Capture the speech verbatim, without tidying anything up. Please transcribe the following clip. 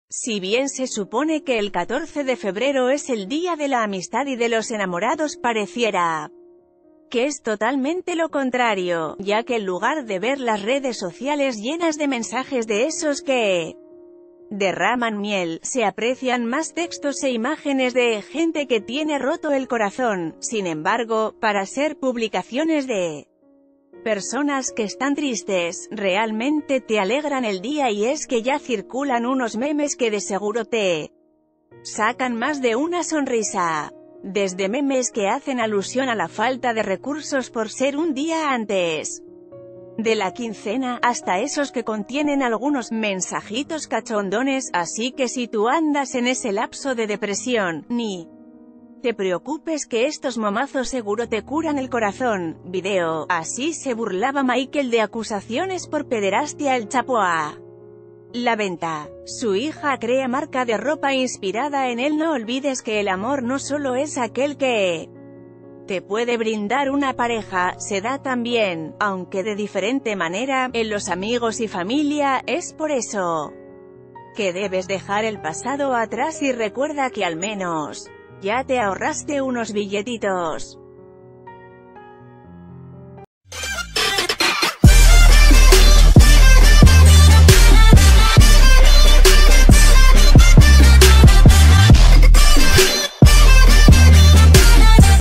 Si bien se supone que el catorce de febrero es el Día de la Amistad y de los Enamorados, pareciera que es totalmente lo contrario, ya que en lugar de ver las redes sociales llenas de mensajes de esos que derraman miel, se aprecian más textos e imágenes de gente que tiene roto el corazón. Sin embargo, para ser publicaciones de personas que están tristes, realmente te alegran el día, y es que ya circulan unos memes que de seguro te sacan más de una sonrisa. Desde memes que hacen alusión a la falta de recursos por ser un día antes de la quincena, hasta esos que contienen algunos mensajitos cachondones, así que si tú andas en ese lapso de depresión, ni te preocupes, que estos momazos seguro te curan el corazón. Video. Así se burlaba Michael de acusaciones por pederastia. El Chapo a la venta. Su hija crea marca de ropa inspirada en él. No olvides que el amor no solo es aquel que te puede brindar una pareja, se da también, aunque de diferente manera, en los amigos y familia. Es por eso que debes dejar el pasado atrás y recuerda que al menos ya te ahorraste unos billetitos.